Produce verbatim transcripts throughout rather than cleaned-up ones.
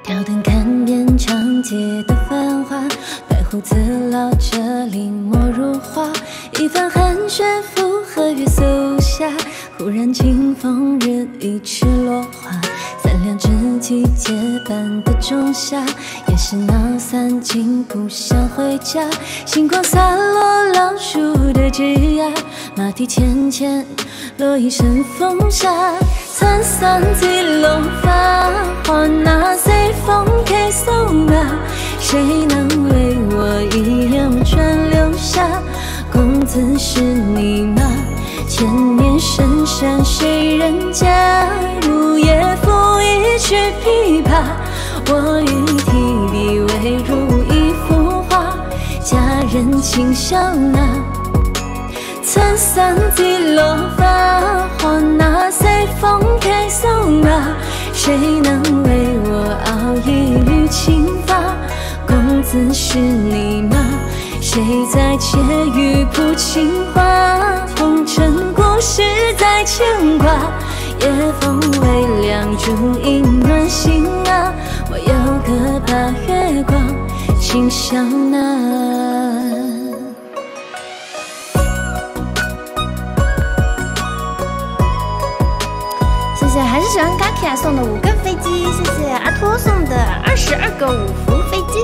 挑灯看遍长街的繁华，白胡子烙着临摹如画，一番寒暄附和月宿下，忽然清风日一池落花，三两知己结伴的仲夏，也是闹散尽不想回家，星光洒落老树的枝桠，马蹄浅浅落一身风沙，沧桑几落发，花那随风开送马，谁能为我一眼温泉留下？公子是你吗？千年深山谁人家？入夜赋一曲琵琶，我与提笔未如一幅画，佳人轻笑纳。沧桑几落发，花那随风开送马，谁能为我熬一缕青发？公子是你吗？谁在窃语谱情话？红尘故事在牵挂，夜风微凉，烛影暖心啊。我有个把月光轻笑纳。谢谢还是喜欢 Gakia 送的五个飞机，谢谢阿托送的二十二个五福飞机。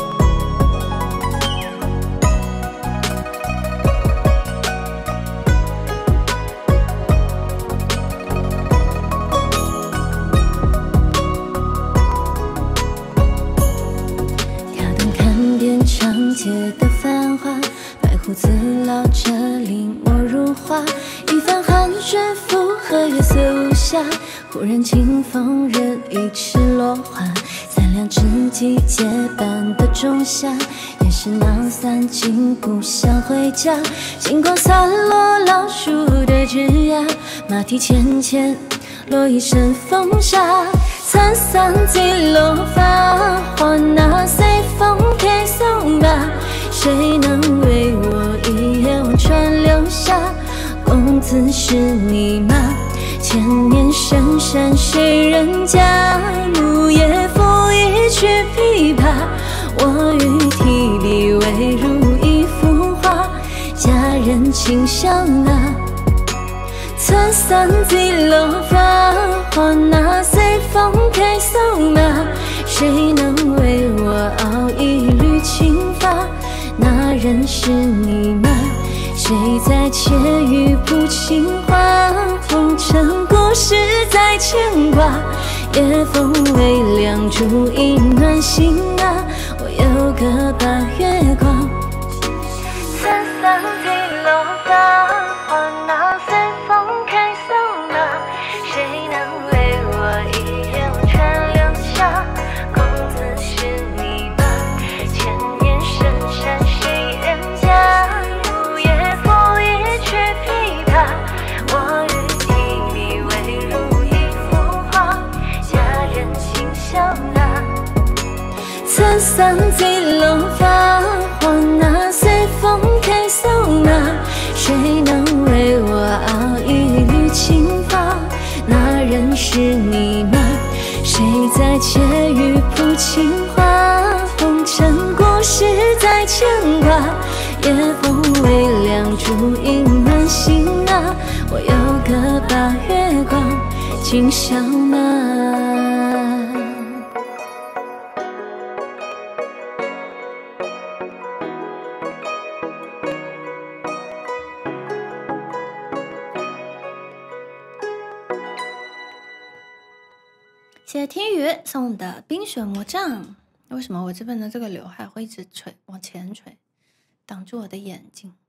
挑灯看遍长街的繁华，白胡子烙着临摹如画，一番寒暄附和月宿下，忽然清风日一池落花，三两知己结伴的仲夏，也是闹散尽不想回家，星光洒落老树的枝桠，马蹄浅浅落一身风沙，沧桑几落发，花那随风开送马，谁能为我一眼温泉留下？公子是你吗？千年深山谁人家？入夜赋一曲琵琶，我与提笔未如一幅画，佳人轻笑纳。沧桑几落发，花那随风开送马，谁能为我熬一缕青发？那人是你吗？谁在窃语谱情话？红尘故事在牵挂，夜风微凉，烛影暖心啊。我有个把月光沧桑几落发，花那随风开送马，谁能为我一眼温泉留下？公子是你吗？千年深山谁人家？入夜赋一曲琵琶，我与提笔未如一幅画，佳人轻笑纳。沧桑几落发，花那随风开送马，谁能为我熬一缕青发？那人是你吗？谁在窃语谱情话？红尘故事在牵挂，夜风微凉，烛影暖心啊。我有个把月光轻笑纳。谢谢天宇送的冰雪魔杖。为什么我这边的这个刘海会一直垂往前垂，挡住我的眼睛？